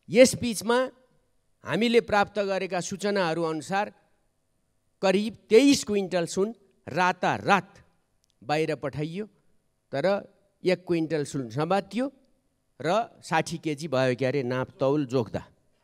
यस बीचमा हामीले प्राप्त गरेका सूचनाहरू अनुसार करिब 23 क्विन्टल सुन रातारात बाहिर पठाइयो, तर 1 क्विन्टल सुन समातियो र 60 केजी भयो के अरे नापतौल जोख्दा।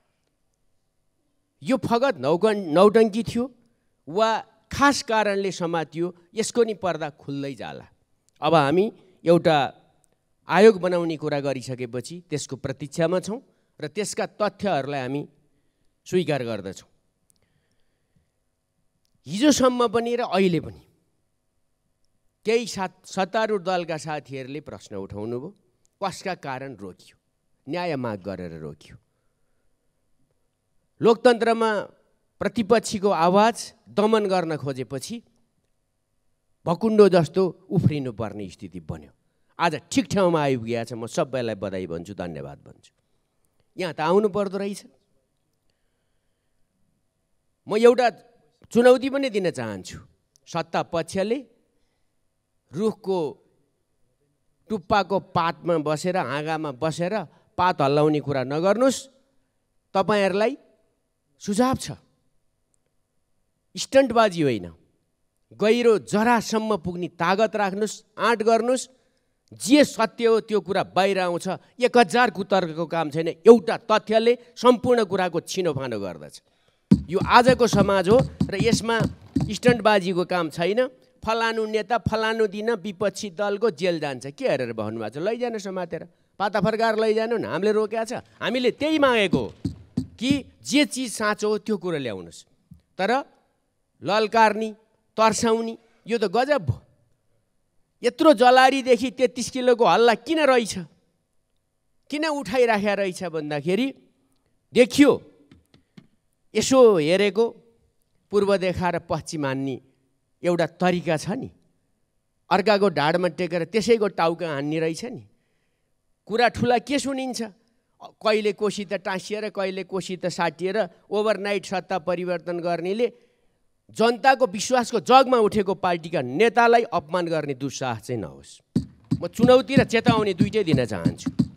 यो फगत नौटङ्की थियो वा खास कारणले समातियो, यसको नि पर्दा खुल्दै जाला। अब हामी एउटा आयोग बनाउने कुरा गरिसकेपछि त्यसको प्रतीक्षामा छौँ र त्यसका तथ्यहरूलाई हामी स्वीकार गर्दछौँ। हिजोसम्म पनि र अहिले पनि केही सत्तारूढ दलका साथीहरूले प्रश्न उठाउनु भयो, कसका कारण रोकियो? न्याय माग गरेर रोकियो। लोकतन्त्रमा प्रतिपक्षीको आवाज दमन गर्न खोजेपछि भकुण्डो जस्तो उफ्रिनु पर्ने स्थिति बन्यो। आज ठिक ठाउँमा आइपुगेको छ। म सबैलाई बधाई भन्छु, धन्यवाद भन्छु। यहाँ त आउनु पर्दो रहेछ। म एउटा चुनौती पनि दिन चाहन्छु। सत्ता पक्षले रुखको टुप्पाको पातमा बसेर, हाँगामा बसेर पात हल्लाउने कुरा नगर्नुहोस्। तपाईहरुलाई सुझाव छ, स्टन्टबाजी होइन, गहिरो जरासम्म पुग्ने तागत राख्नुस्, आँट गर्नुस्। जे सत्य हो त्यो कुरा बाहिर आउँछ। 1000 कुतर्कको काम छैन, एउटा तथ्यले सम्पूर्ण कुराको छिनोफानो गर्दछ। यो आजको समाज हो र यसमा स्टन्टबाजीको काम छैन। फलानु नेता फलानु दिन विपक्षी दलको जेल जान्छ, के हेरेर भन्नु भएको छ? लैजानु समातेर, पाता फर्काएर लैजानु न। हामीले रोकेका छ, हामीले त्यही मागेको कि जे चिज साँचो हो त्यो कुरा ल्याउनुस्। तर ललकार्नी, तर्साउने यो त गजब भयो। यत्रो जलारीदेखि 33 किलोको हल्ला किन रहेछ, किन उठाइराखेको रहेछ भन्दाखेरि देखियो यसो हेरेको पूर्व देखाएर पश्चिम हान्ने एउटा तरिका छ नि। अर्काको ढाडमा टेकेर त्यसैको टाउका हान्ने रहेछ नि। कुरा ठुला के सुनिन्छ? कहिले कोसी त टाँसिएर, कहिले कोसी त साटिएर ओभरनाइट सत्ता परिवर्तन गर्नेले जनताको विश्वासको जगमा उठेको पार्टीका नेतालाई अपमान गर्ने दुस्साहस चाहिँ नहोस्। म चुनौती र चेतावनी दुईटै दिन चाहन्छु।